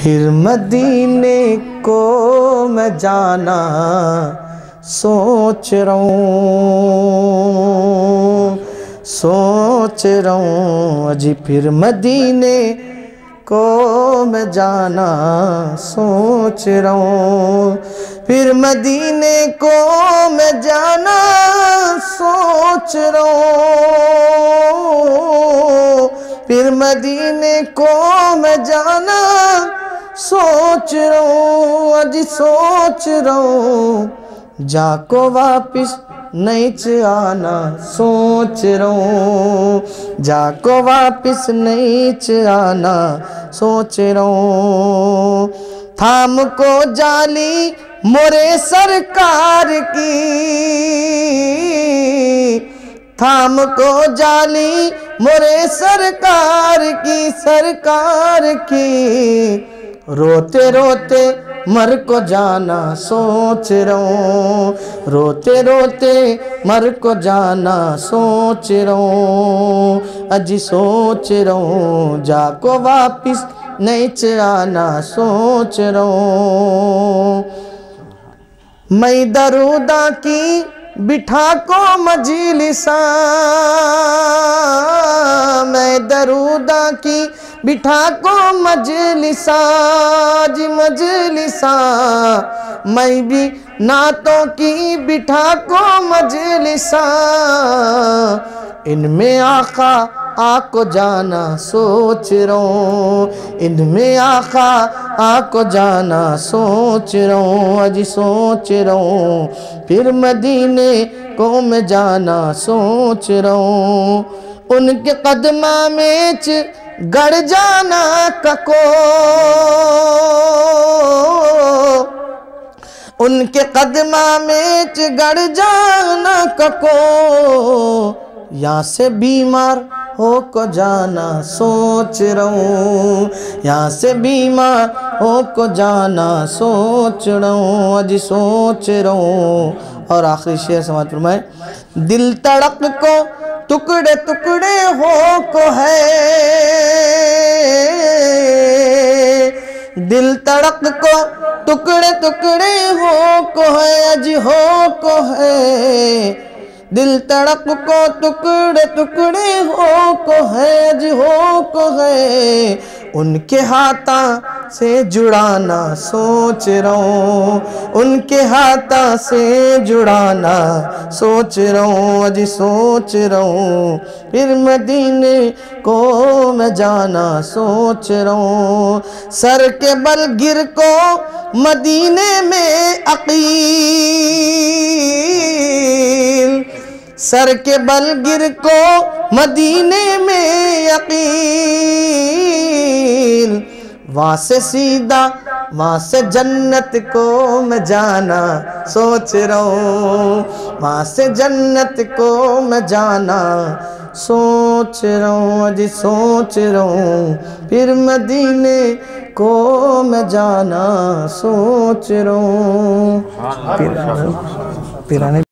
फिर मदीने को मैं जाना सोच रहा हूँ अजी। फिर मदीने को मैं जाना सोच रहा हूँ, फिर मदीने को मैं जाना सोच रहा हूँ, फिर मदीने को मैं जाना सोच रहा हूँ अजी, सोच रहा हूँ। जाको वापिस नहीं आना सोच रहा हूँ, जाको वापिस नहीं आना सोच रहा हूँ। थाम को जाली मोरे सरकार की, थाम को जाली मोरे सरकार की, रोते रोते मर को जाना सोच रहा हूँ, रोते रोते मर को जाना सोच रहा हूँ अजी, सोच रहा हूँ। जाको वापिस नहीं आना सोच रहा हूँ। मैं दरूदा की बिठा को मजलिसा, मैं दरूदा की बिठा को मजलिसा जी मजलिसा, मैं भी नातों की बिठा को मजलिसा, इनमें आका आको जाना सोच रहा हूँ, इनमें आका आको जाना सोच रहा हूँ अजी, सोच रहा हूँ। फिर मदीने को मैं जाना सोच रहा हूँ, उनके कदमा में गड़ जाना कको, उनके कदमा में गड़ जाना कको, यहाँ से बीमार हो को जाना सोच रहा हूँ, यहाँ से बीमार हो को जाना सोच रहा हूँ अजी, सोच रहा हूँ। और आखिरी शेर समाज फरमाए, दिल तड़प को टुकड़े टुकड़े हो को है, दिल तड़प को टुकड़े टुकड़े हो को है अजी, हो को है, दिल तड़प को टुकड़े टुकड़े हो को है अजी, हो को है। उनके हाथा से जुड़ाना सोच रहा हूँ, उनके हाथा से जुड़ाना सोच रहा हूँ अजी, सोच रहा हूँ। फिर मदीने को मैं जाना सोच रहा हूँ, सर के बल गिर को मदीने में अकील, सर के बल गिर को मदीने में यकीन, वहाँ से सीधा वहाँ से जन्नत को मैं जाना सोच रहा हूँ, वहाँ से जन्नत को मैं जाना सोच रहा हूँ अजी, सोच रहा हूँ। फिर मदीने को मैं जाना सोच रहा हूँ।